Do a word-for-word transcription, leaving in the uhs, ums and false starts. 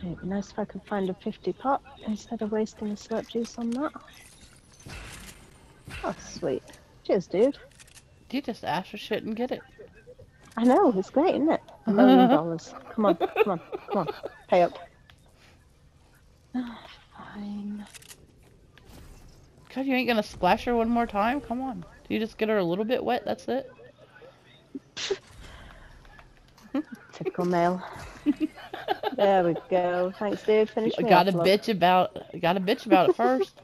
It'd be nice if I could find a fifty pot instead of wasting the slurp juice on that. Oh, sweet. Cheers, dude. You just ask for shit and get it. I know, it's great, isn't it? A million dollars. Come on, come on, come on. Pay up. Oh, fine. God, you ain't gonna splash her one more time? Come on. Do you just get her a little bit wet? That's it? Typical male. There we go. Thanks, dude. Finish me Gotta off, look. bitch about, gotta bitch about it first.